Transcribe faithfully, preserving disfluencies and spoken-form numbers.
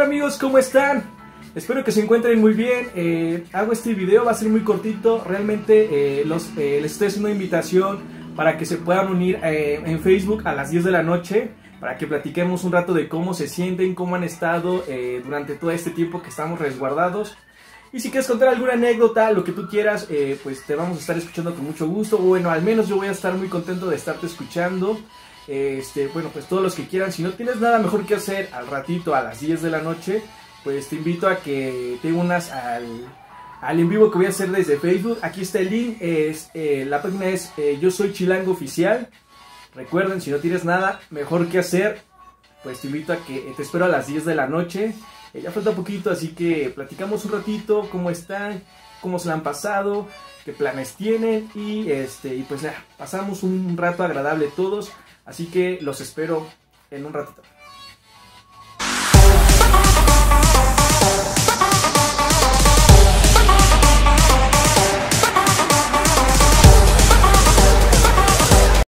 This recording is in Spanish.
tal amigos? ¿Cómo están? Espero que se encuentren muy bien. eh, Hago este video, va a ser muy cortito. Realmente eh, los, eh, les estoy haciendo una invitación para que se puedan unir eh, en Facebook a las diez de la noche, para que platiquemos un rato de cómo se sienten, cómo han estado eh, durante todo este tiempo que estamos resguardados. Y si quieres contar alguna anécdota, lo que tú quieras, eh, pues te vamos a estar escuchando con mucho gusto. Bueno, al menos yo voy a estar muy contento de estarte escuchando. Este, bueno, pues todos los que quieran, si no tienes nada mejor que hacer al ratito a las diez de la noche, pues te invito a que te unas al, al en vivo que voy a hacer desde Facebook. Aquí está el link, es, eh, la página es eh, Yo Soy Chilango Oficial. Recuerden, si no tienes nada mejor que hacer, pues te invito a que te espero a las diez de la noche. Eh, ya falta poquito, así que platicamos un ratito, cómo están, cómo se la han pasado, qué planes tienen y, este, y pues ya, pasamos un rato agradable todos. Así que los espero en un ratito.